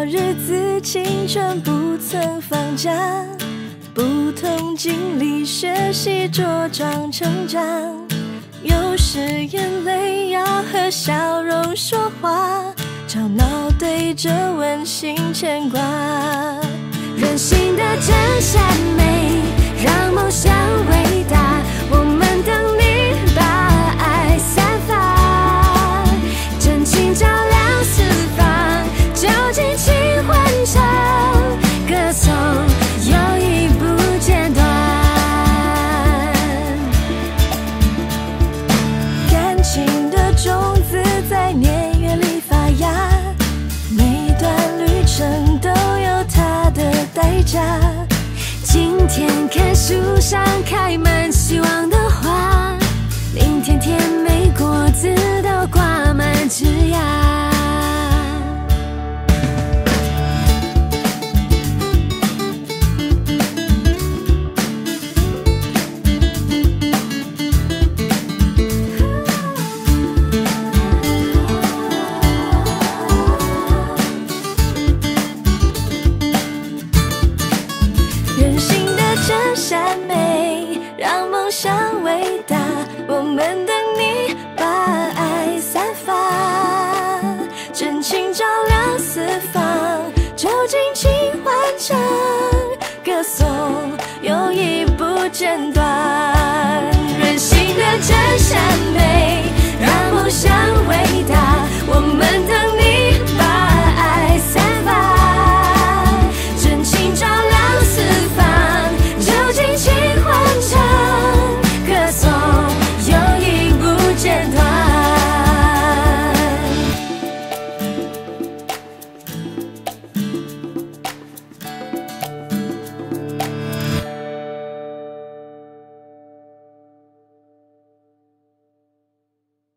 日子，青春不曾放假，不同经历学习茁壮成长。有时眼泪要和笑容说话，吵闹对着温馨牵挂。人性的真善美，让梦想伟大。我们等你把爱散发，真情照亮四方，就尽情欢唱，歌颂友谊不间断。感情的种子在年月里发芽，每段旅程都有它的代价。今天看树上开满希望的花，明天甜美果子都挂满枝桠。人性的真善美，让梦想伟大。我们等你把爱散发，真情照亮四方，就尽情欢唱，歌颂友谊不间断。人性的真善美，